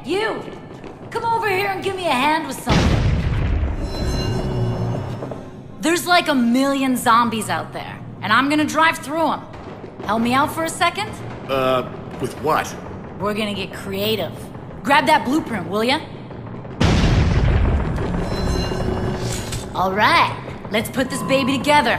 You! Come over here and give me a hand with something. There's like 1,000,000 zombies out there, and I'm gonna drive through them. Help me out for a second? With what? We're gonna get creative. Grab that blueprint, will ya? Alright, let's put this baby together.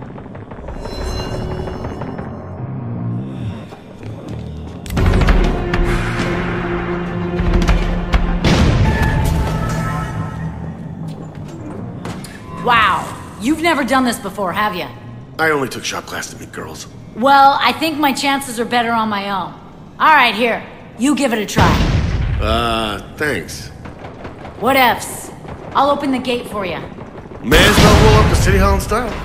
Wow, you've never done this before, have you? I only took shop class to meet girls. Well, I think my chances are better on my own. Alright, here, you give it a try. Thanks. Whatevs. I'll open the gate for you. May as well roll up to City Hall in style.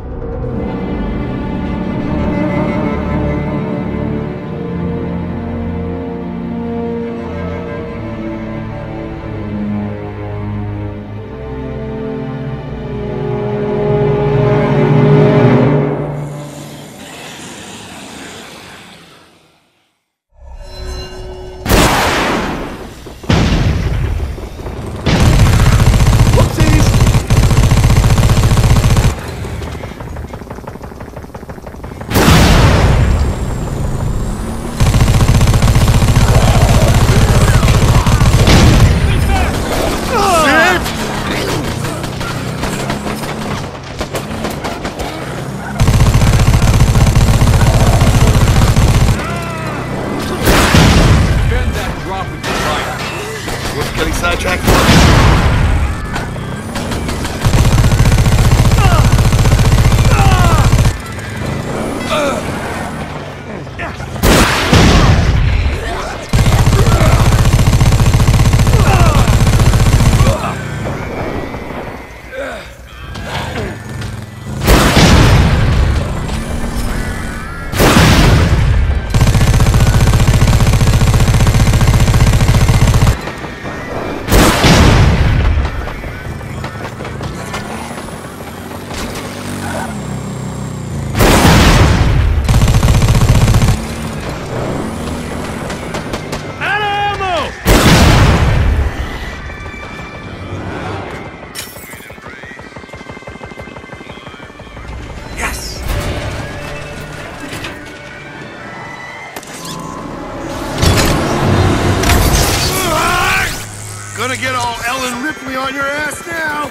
Gonna get all Ellen Ripley on your ass now!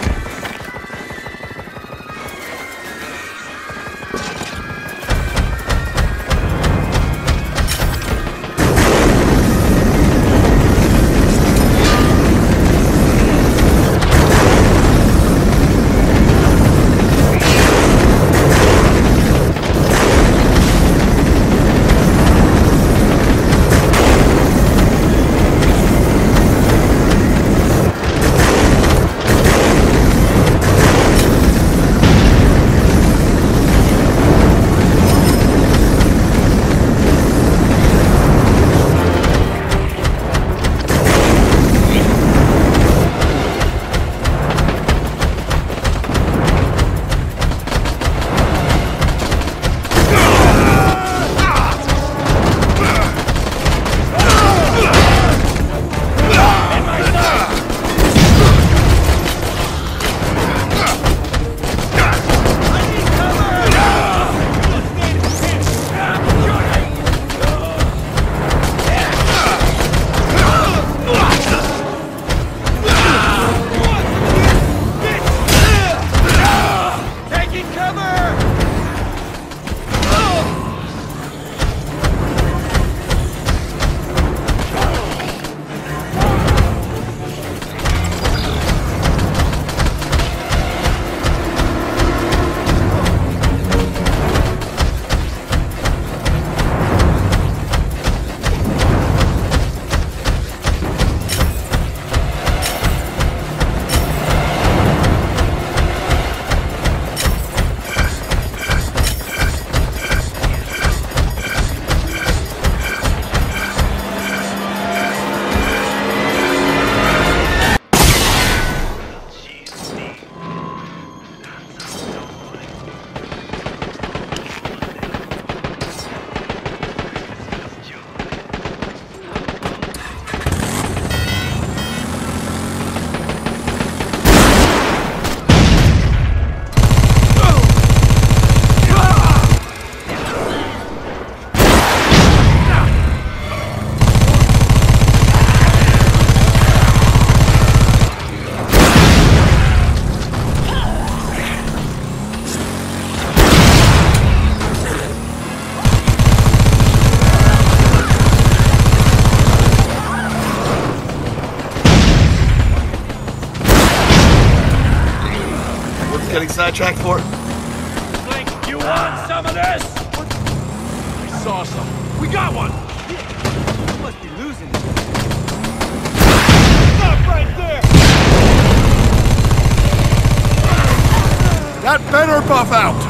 getting sidetracked for? Blink, you want some of this? I saw some. We got one! You must be losing it. Stop right there! That better buff out!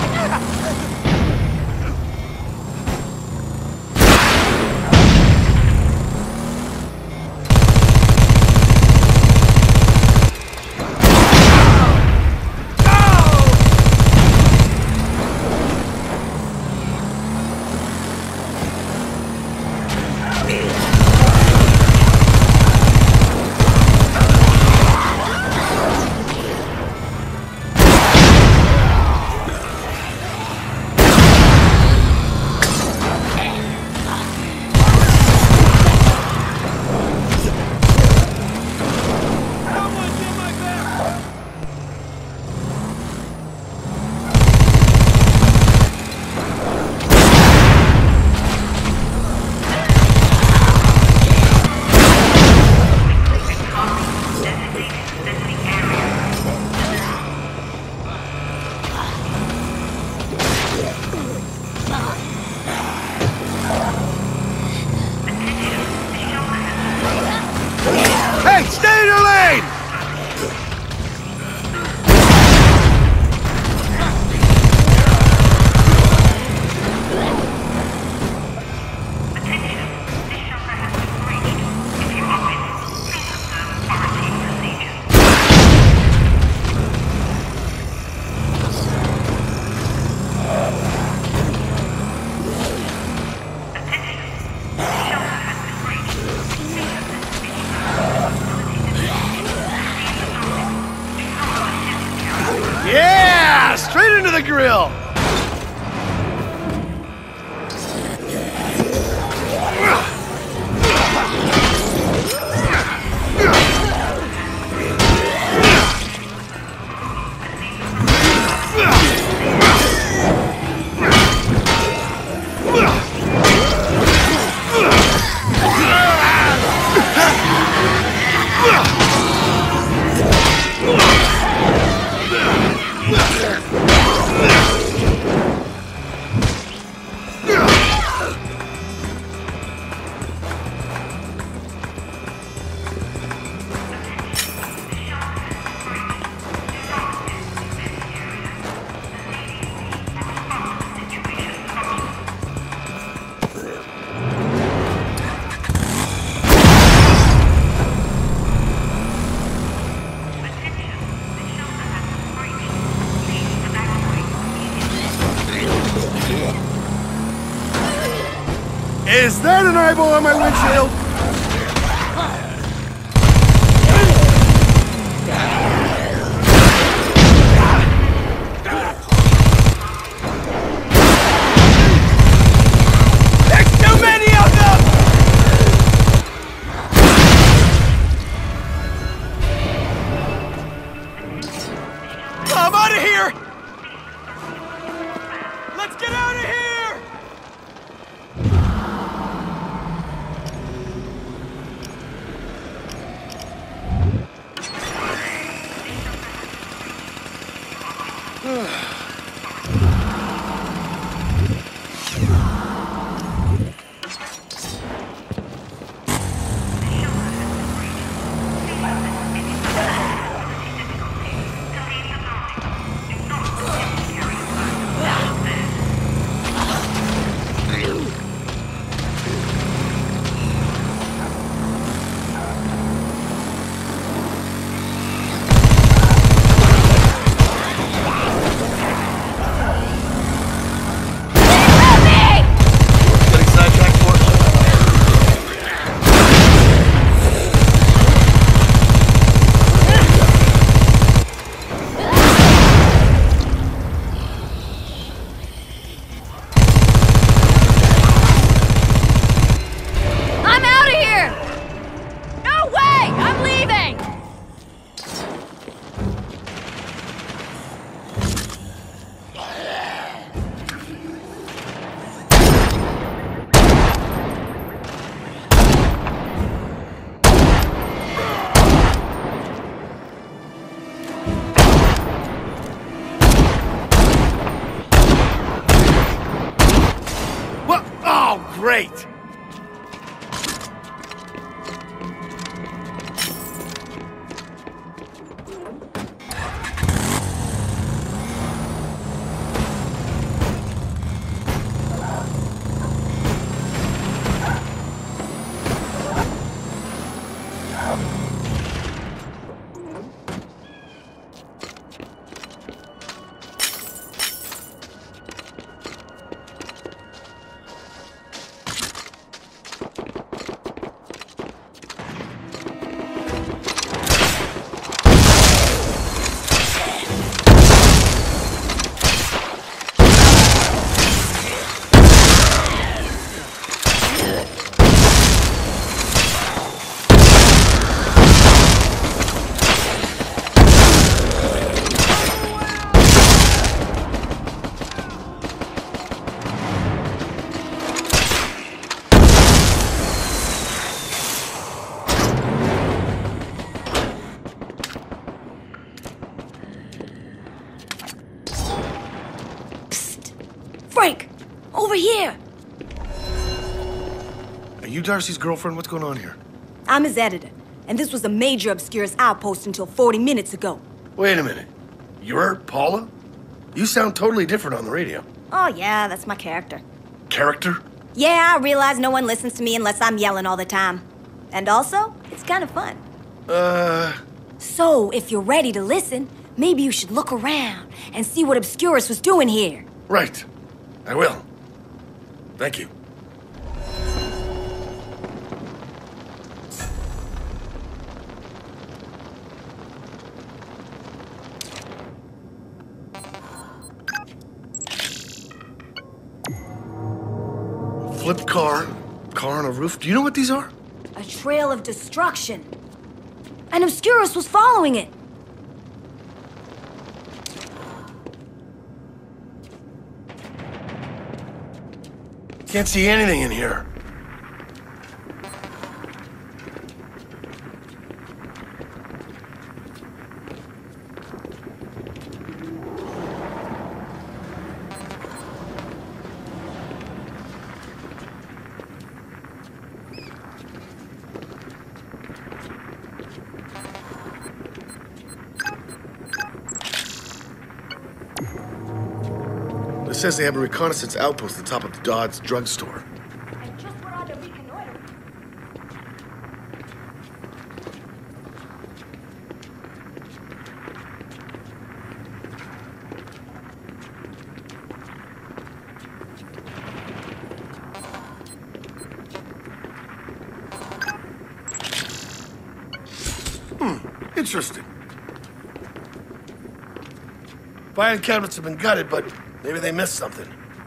Yeah! Straight into the grill! Is that an eyeball on my windshield? There's too many of them! I'm out of here! Let's get out of here! great. Frank! Over here! Are you Darcy's girlfriend? What's going on here? I'm his editor, and this was a major Obscuris outpost until 40 minutes ago. Wait a minute. You're Paula? You sound totally different on the radio. Oh yeah, that's my character. Character? Yeah, I realize no one listens to me unless I'm yelling all the time. And also, it's kind of fun. So, if you're ready to listen, maybe you should look around and see what Obscuris was doing here. Right. I will. Thank you. Flipped car on a roof. Do you know what these are? A trail of destruction. And Obscuris was following it. Can't see anything in here. It says they have a reconnaissance outpost at the top of the Dodds drugstore. And just what are they reconnoitering? Interesting. Filing cabinets have been gutted, but maybe they missed something.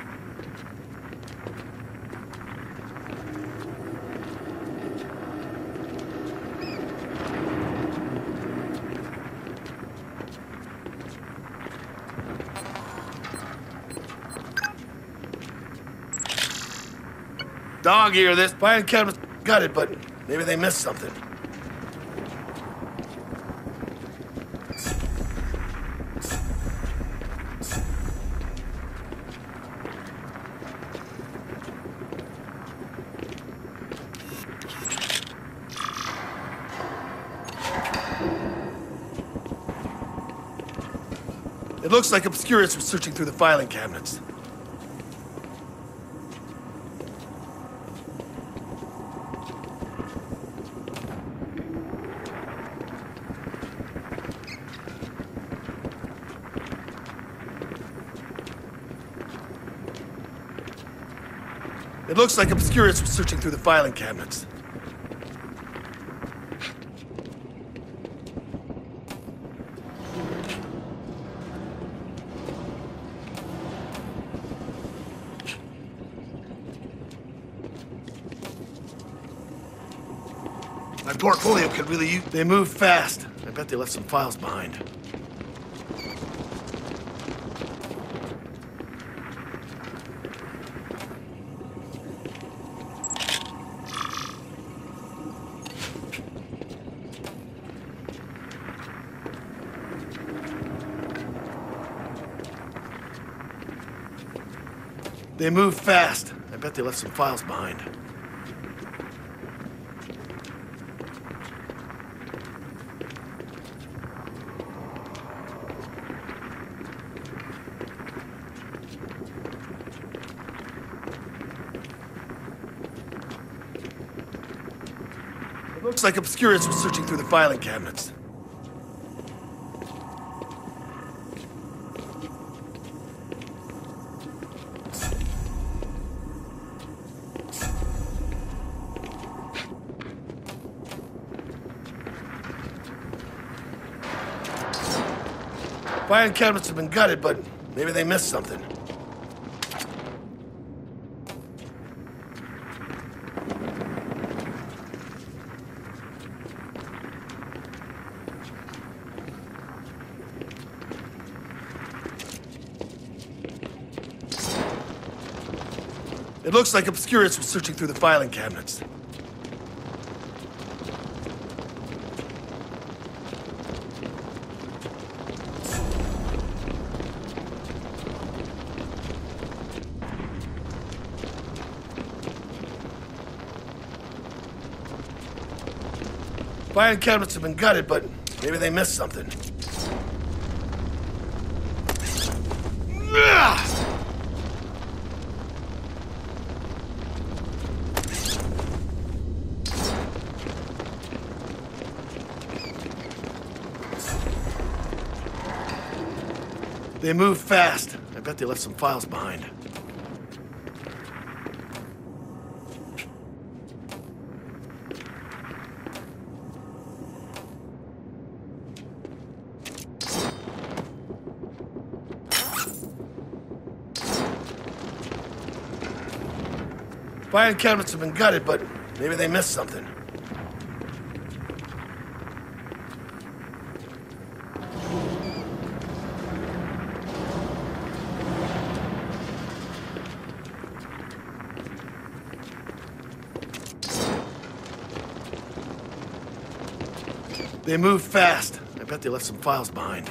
Dog ear this. Filing cabinets gutted, but maybe they missed something. It looks like Obscuris was searching through the filing cabinets. It looks like Obscuris was searching through the filing cabinets. My portfolio could really use... They move fast. I bet they left some files behind. They move fast. I bet bet they left some files behind. It looks like Obscuris was searching through the filing cabinets. Filing cabinets have been gutted, but maybe they missed something. It looks like Obscuris was searching through the filing cabinets. Filing cabinets have been gutted, but maybe they missed something. They move fast. I bet they left some files behind. Filing cabinets have been gutted, but maybe they missed something. They move fast. I bet they left some files behind.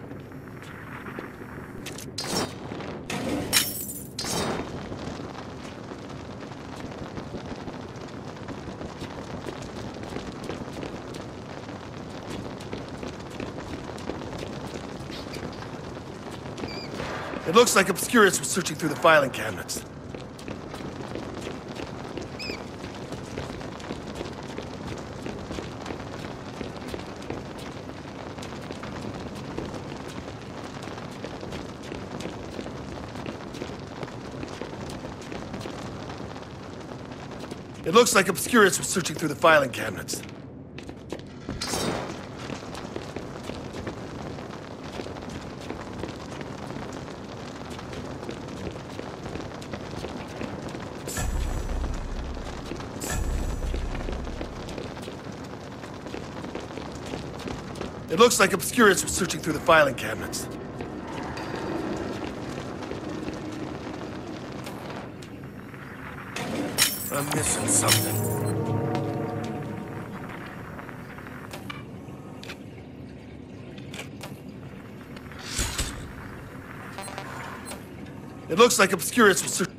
It looks like Obscuris was searching through the filing cabinets. It looks like Obscuris was searching through the filing cabinets. It looks like Obscuris was searching through the filing cabinets. I'm missing something. It looks like Obscuris was searching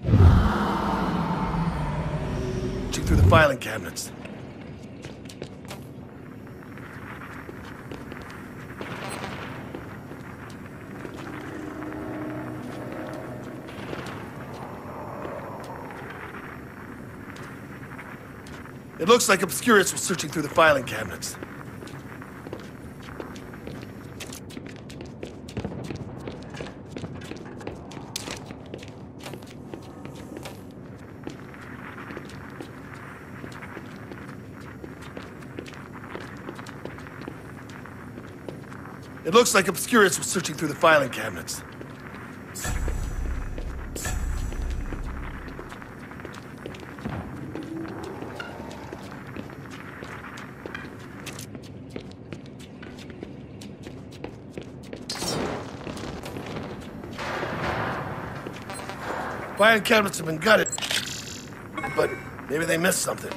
through the filing cabinets. It looks like Obscuris was searching through the filing cabinets. It looks like Obscuris was searching through the filing cabinets. Filing cabinets have been gutted, but maybe they missed something.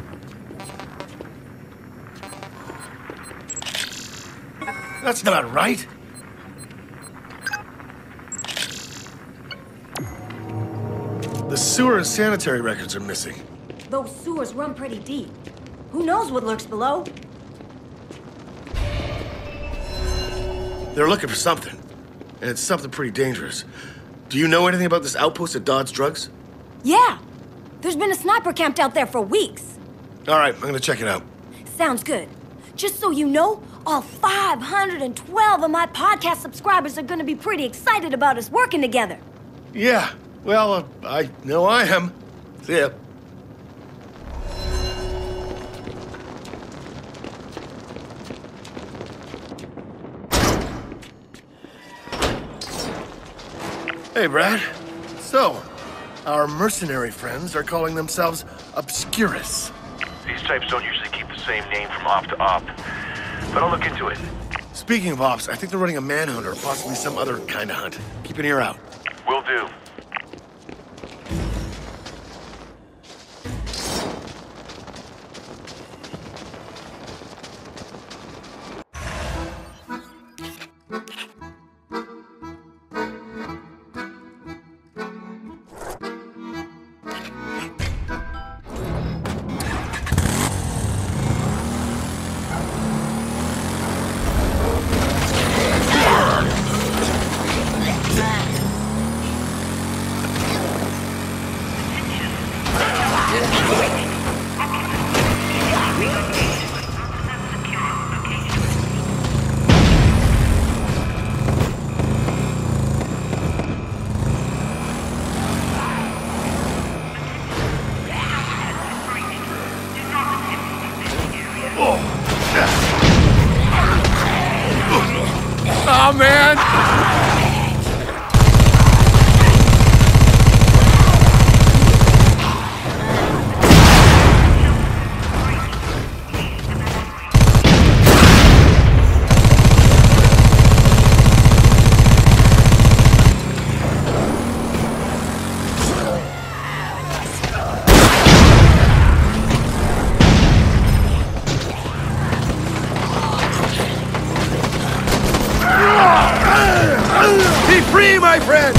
That's not right. The sewer and sanitary records are missing. Those sewers run pretty deep. Who knows what lurks below? They're looking for something, and it's something pretty dangerous. Do you know anything about this outpost at Dodds Drugs? Yeah. There's been a sniper camped out there for weeks. All right, I'm gonna check it out. Sounds good. Just so you know, all 512 of my podcast subscribers are gonna be pretty excited about us working together. Yeah, well, I know I am. See ya. Hey, Brad. So, our mercenary friends are calling themselves Obscuris. These types don't usually keep the same name from op to op, but I'll look into it. Speaking of ops, I think they're running a manhunt or possibly some other kind of hunt. Keep an ear out. Will do. Oh, man! Be free, my friend!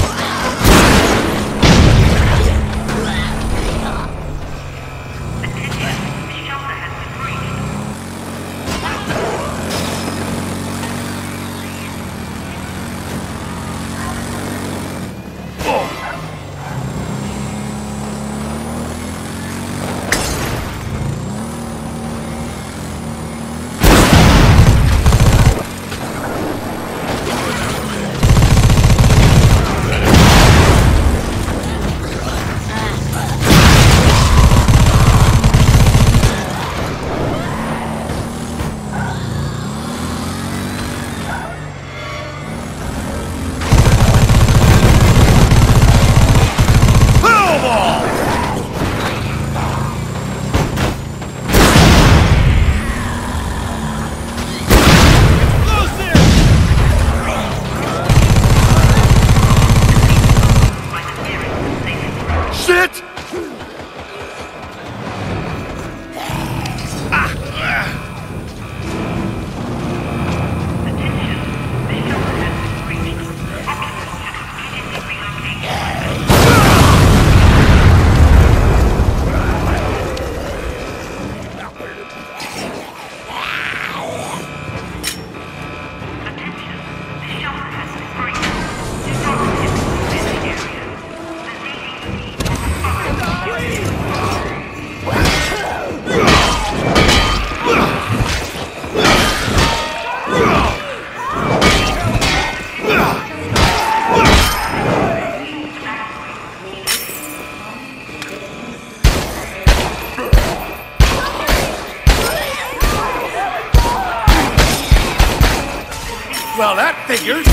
Well, that figures.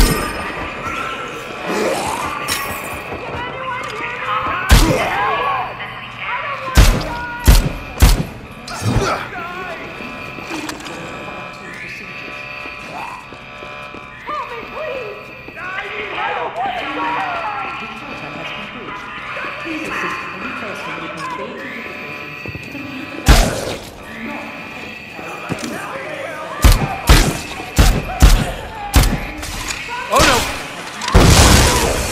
Oh no!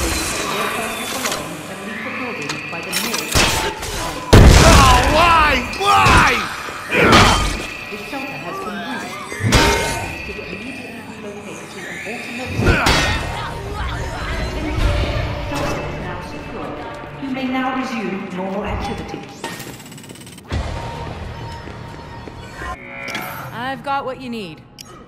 normal activity. I've got what you need.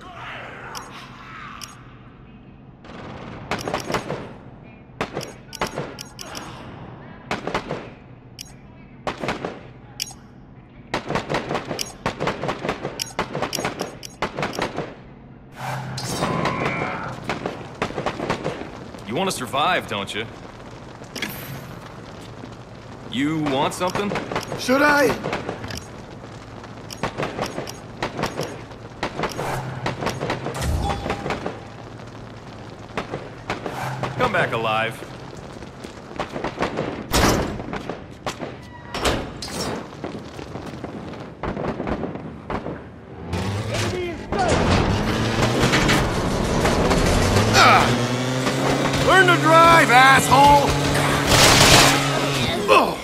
You want to survive, don't you? You want something? Should I? Come back alive. Learn to drive, asshole! Oh.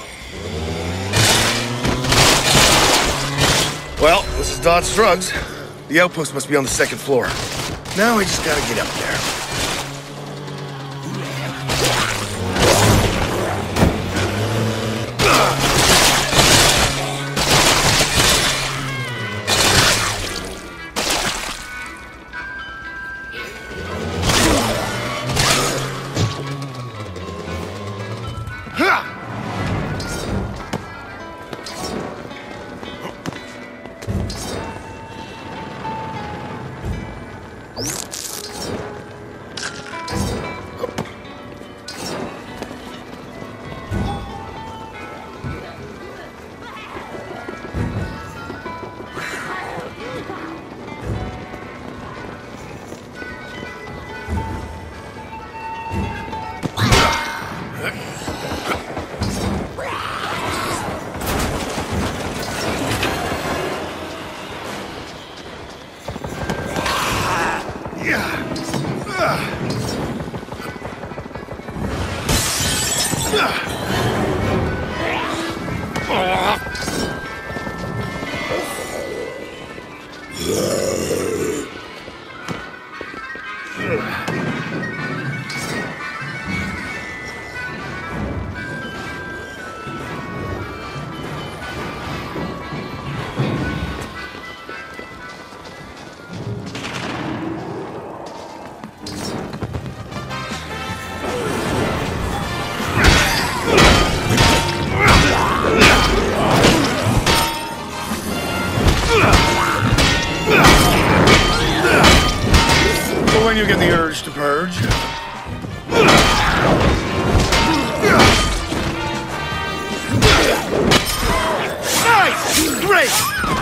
Well, this is Dod's Drugs. The outpost must be on the second floor. Now I just gotta get up there. When you get the urge to purge. Nice! Great!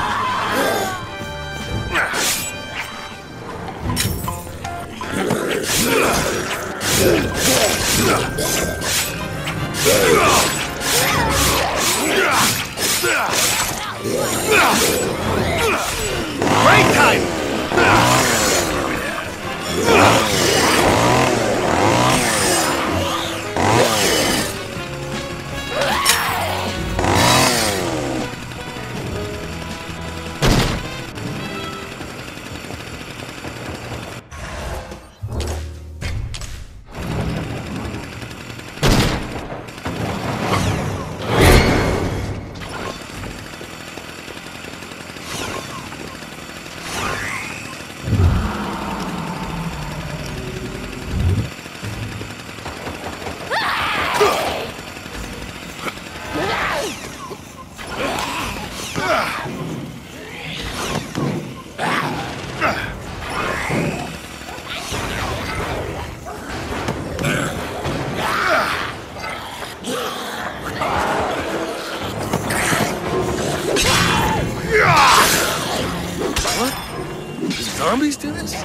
Break time! Zombies do this?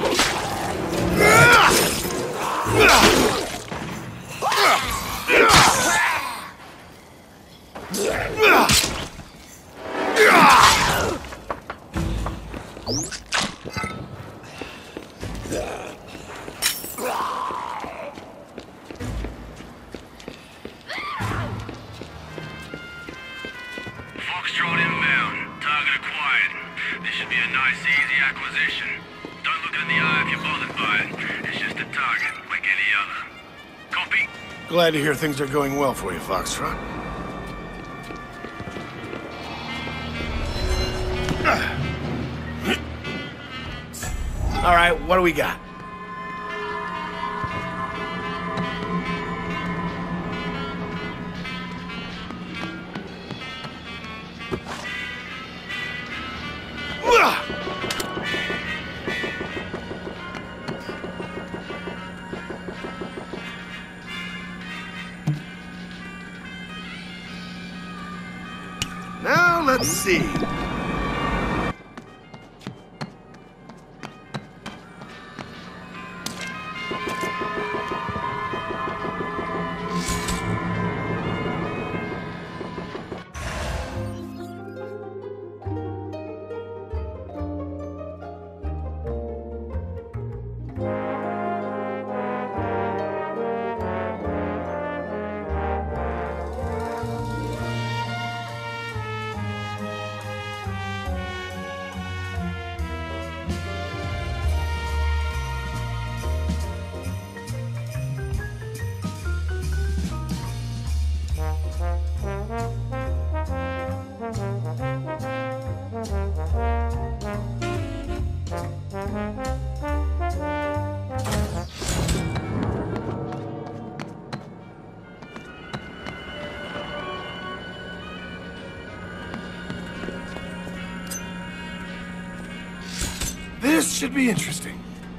Foxtrot inbound. Target acquired. This should be a nice, easy acquisition. Don't look it in the eye if you're bothered by it. It's just a target, like any other. Copy? Glad to hear things are going well for you, Foxtrot. All right, what do we got? Now, let's see. This should be interesting.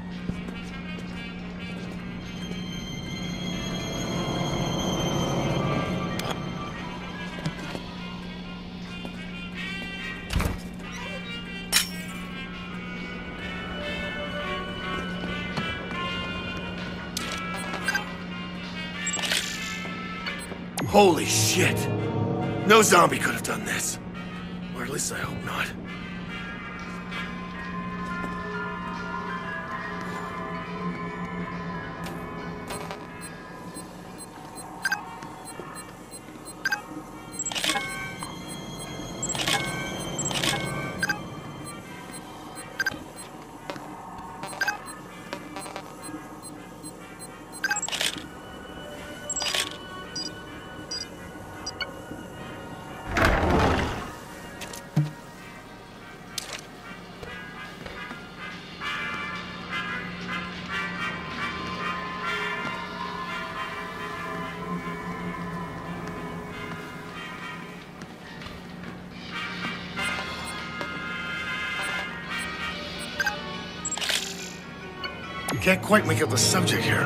Holy shit! No zombie could have done this. Or at least I hope not. Can't quite make out the subject here.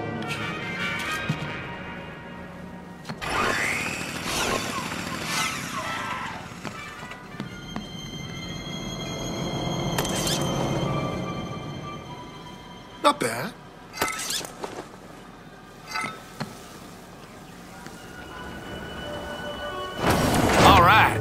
Not bad. All right.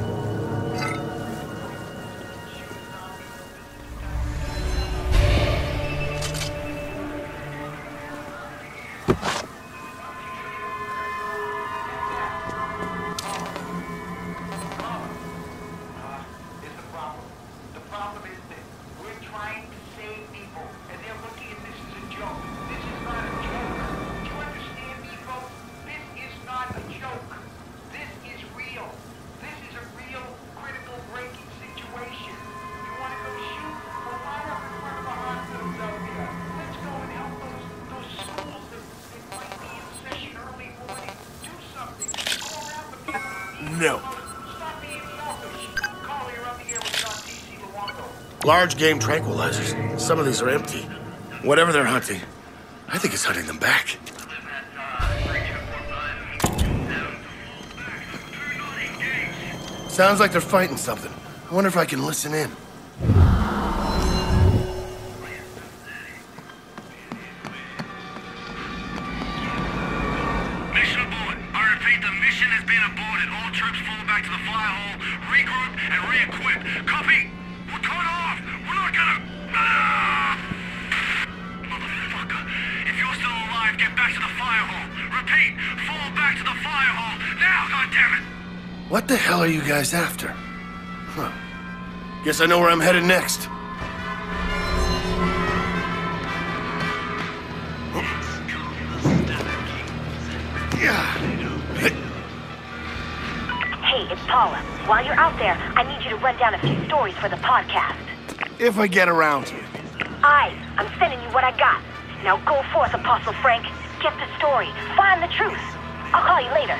Nope. Large game tranquilizers. Some of these are empty. Whatever they're hunting, I think it's hunting them back. Sounds like they're fighting something. I wonder if I can listen in. Mission abort. I repeat, the mission has been aborted. All troops fall back to the fire hall, regroup, and re-equip. Copy! We're cut off! We're not gonna... Ah! Motherfucker. If you're still alive, get back to the fire hall. Repeat, fall back to the fire hall. Now, goddammit! What the hell are you guys after? Huh. Guess I know where I'm headed next. Hey, it's Paula. While you're out there, I need you to run down a few stories for the podcast. If I get around to it. Aye, I'm sending you what I got. Now go forth, Apostle Frank. Get the story. Find the truth. I'll call you later.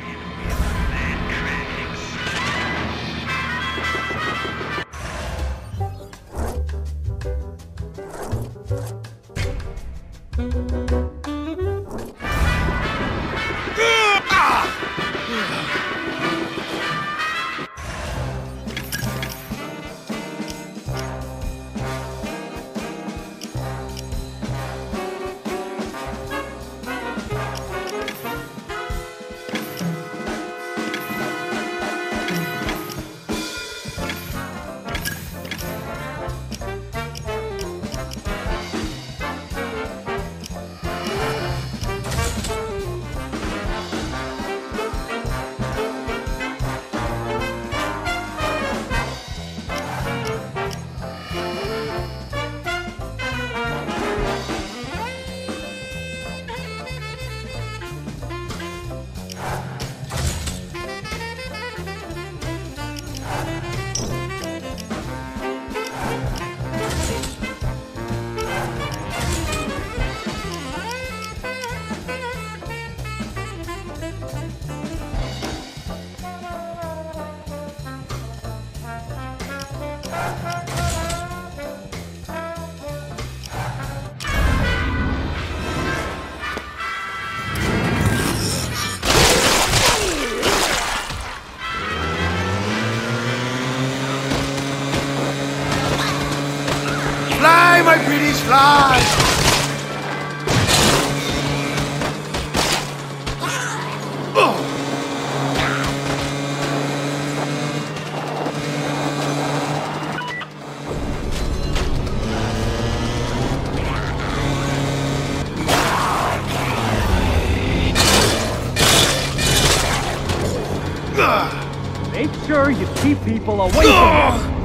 Fly, my pretties, fly! Make sure you keep people away from me.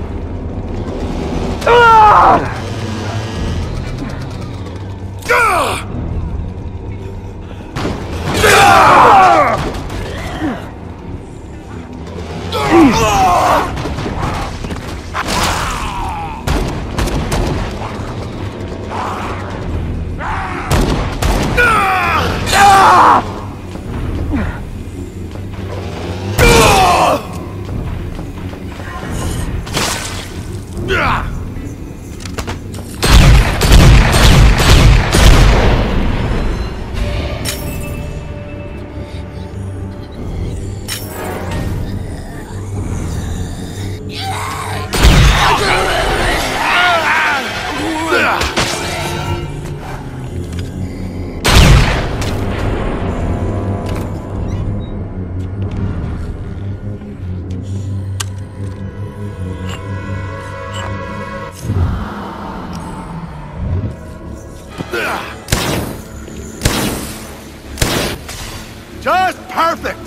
Just perfect!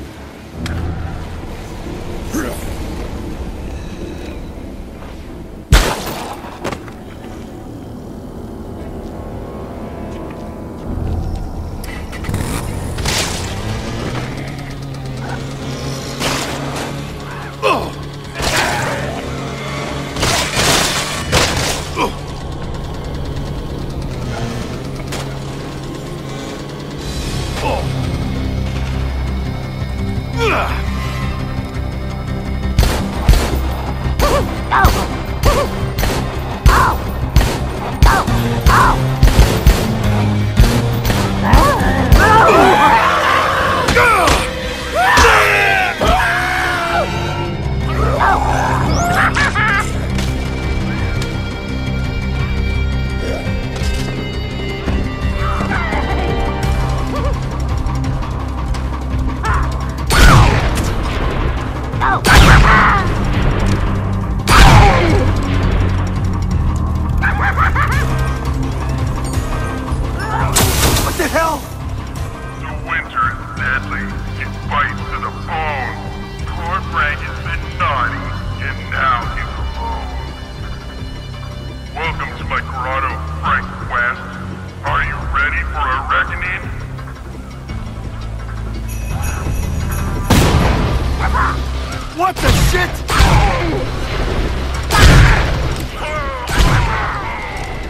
What the shit?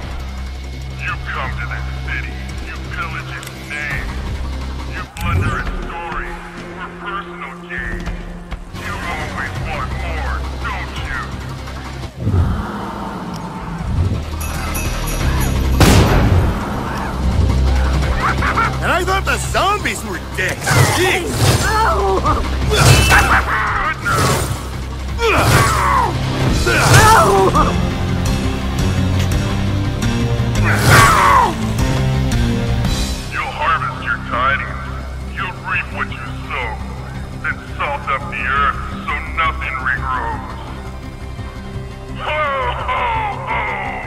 the zombies were dicks! Jeez! You'll harvest your tidings. You'll reap what you sow. Then salt up the earth so nothing regrows. Ho, ho, ho!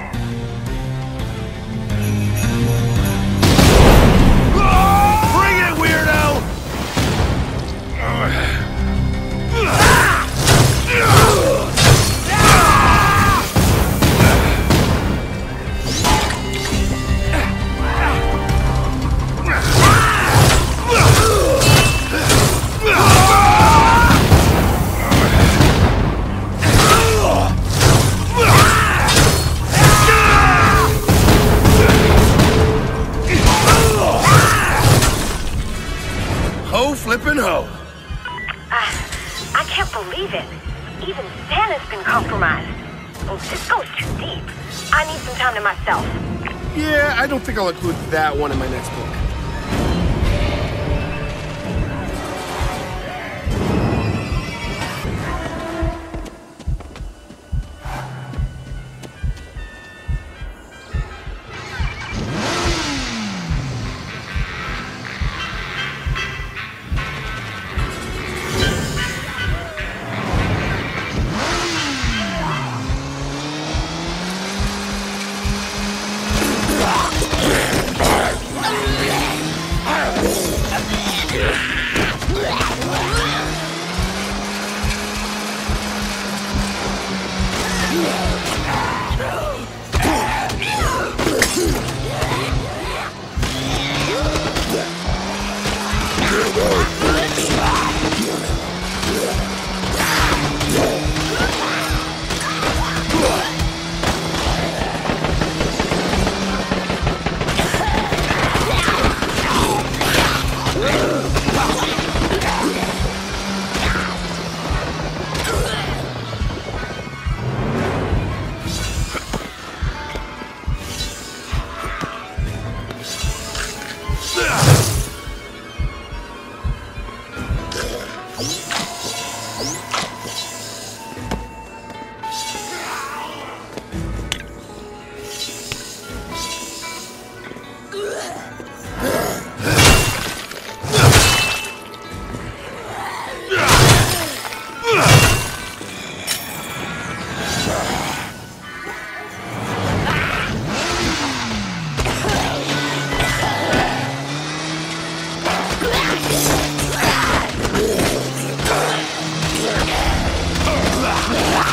Bring it, weirdo! Ho flippin' ho! I can't believe it. Even Santa's been compromised. Oh, this goes too deep. I need some time to myself. Yeah, I don't think I'll include that one in my next book.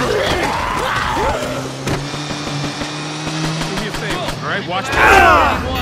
Watch me.